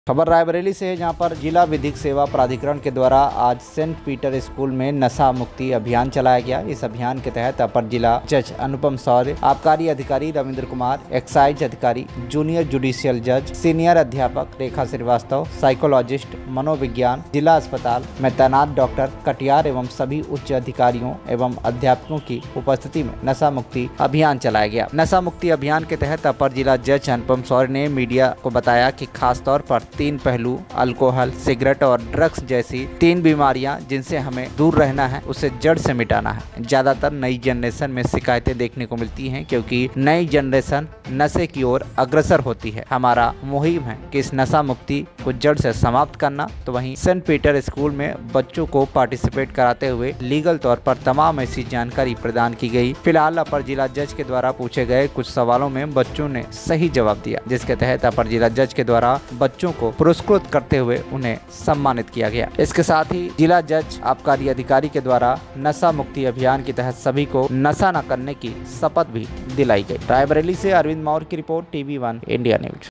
खबर रायबरेली से है, जहां पर जिला विधिक सेवा प्राधिकरण के द्वारा आज सेंट पीटर स्कूल में नशा मुक्ति अभियान चलाया गया। इस अभियान के तहत अपर जिला जज अनुपम शौर्य, आबकारी अधिकारी रविंद्र कुमार, एक्साइज अधिकारी, जूनियर जुडिशियल जज, सीनियर अध्यापक रेखा श्रीवास्तव, साइकोलॉजिस्ट, मनोविज्ञान, जिला अस्पताल में तैनात डॉक्टर कटियार एवं सभी उच्च अधिकारियों एवं अध्यापकों की उपस्थिति में नशा मुक्ति अभियान चलाया गया। नशा मुक्ति अभियान के तहत अपर जिला जज अनुपम शौर्य ने मीडिया को बताया कि खास तौर पर 3 पहलू अल्कोहल, सिगरेट और ड्रग्स जैसी 3 बीमारियां जिनसे हमें दूर रहना है, उसे जड़ से मिटाना है। ज्यादातर नई जनरेशन में शिकायतें देखने को मिलती हैं, क्योंकि नई जनरेशन नशे की ओर अग्रसर होती है। हमारा मुहिम है कि इस नशा मुक्ति को जड़ से समाप्त करना। तो वहीं सेंट पीटर स्कूल में बच्चों को पार्टिसिपेट कराते हुए लीगल तौर पर तमाम ऐसी जानकारी प्रदान की गई। फिलहाल अपर जिला जज के द्वारा पूछे गए कुछ सवालों में बच्चों ने सही जवाब दिया, जिसके तहत अपर जिला जज के द्वारा बच्चों को पुरस्कृत करते हुए उन्हें सम्मानित किया गया। इसके साथ ही जिला जज आबकारी अधिकारी के द्वारा नशा मुक्ति अभियान के तहत सभी को नशा न करने की शपथ भी दिलाई गई। रायबरेली से अरविंद मौर्य की रिपोर्ट, TV1 इंडिया न्यूज।